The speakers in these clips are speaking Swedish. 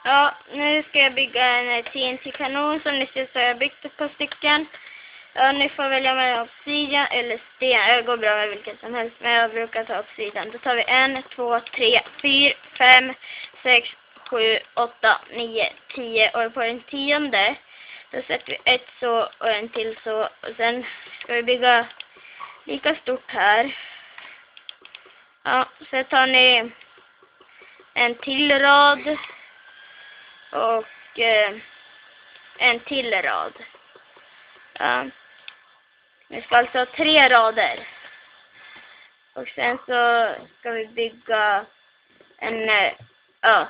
Ja, nu ska jag bygga en TNT-kanon som ni ser så har jag byggt ett par stycken. Ja, ni får välja mellan obsidian eller sten. Det går bra med vilket som helst, men jag brukar ta obsidian. Då tar vi 1, 2, 3, 4, 5, 6, 7, 8, 9, 10. Och på den 10:e då sätter vi ett så och en till så. Och sen ska vi bygga lika stort här. Ja, så tar ni en till rad. Och en till rad. Ja. Vi ska alltså ha 3 rader. Och sen så ska vi bygga en, ja,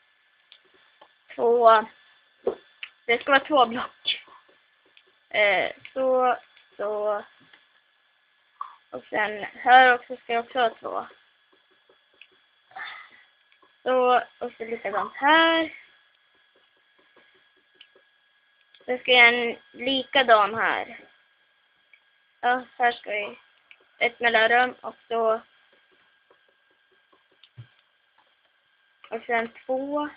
2. Det ska vara 2 block. Så. Och sen här också ska jag också ha 2. Så, och så likadant här. Så ska jag en likadan här. Ja, här ska vi ett mellanrum och så. Och sen 2.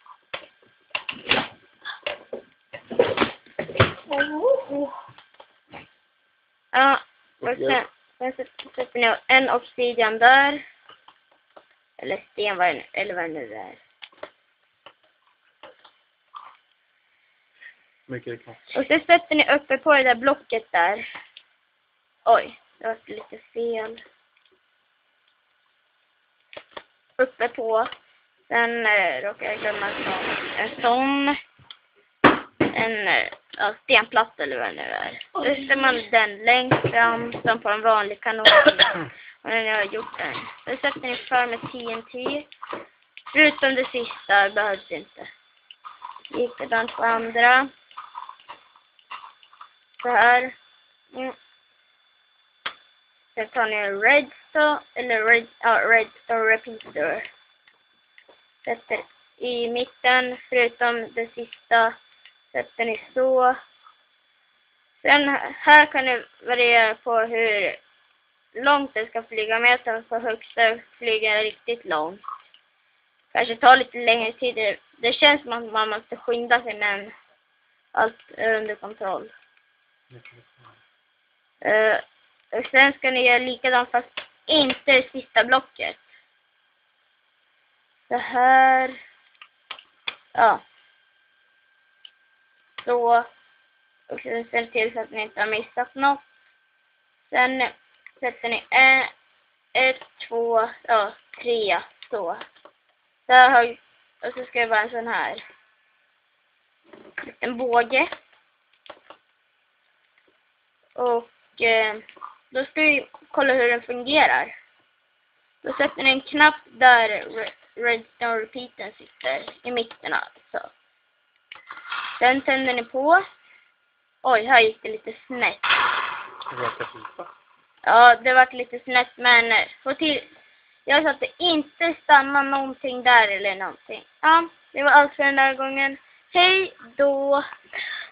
Ja, och sen sätter ni en obsidian där. Eller sten, eller vad det nu är. Mycket klart. Och så sätter ni uppe på det där blocket där. Oj, det var lite fel. Uppe på. Sen råkar jag glömma en sån. En stenplatta eller vad det nu är. Då sätter man den längst fram som på en vanlig kanon. Och när ni har gjort den. Då sätter ni för med TNT. Förutom det sista behövs inte. Likadant på andra. Så här. Sen tar ni en redstone eller redstone repeater. Sätter i mitten, förutom det sista sätter ni så. Sen här kan ni variera på hur långt det ska flyga med. Så på högsta flyger riktigt långt. Kanske tar lite längre tid. Det känns som att man måste skynda sig, men allt är under kontroll. Och sen ska ni göra likadant fast inte det sista blocket. Så här. Ja. Så. Och sen ser till så att ni inte har missat något. Sen sätter ni 1, 2, 3 så. Där har, och så ska det vara en sån här. En båge. Och då ska vi kolla hur den fungerar. Då sätter ni en knapp där redstone repeatern sitter i mitten alltså. Sen tänder ni på. Oj, här gick det lite snett. Ja, det var lite snett, men jag sa att det inte stannar någonting där eller någonting. Ja, det var allt för den här gången. Hej då!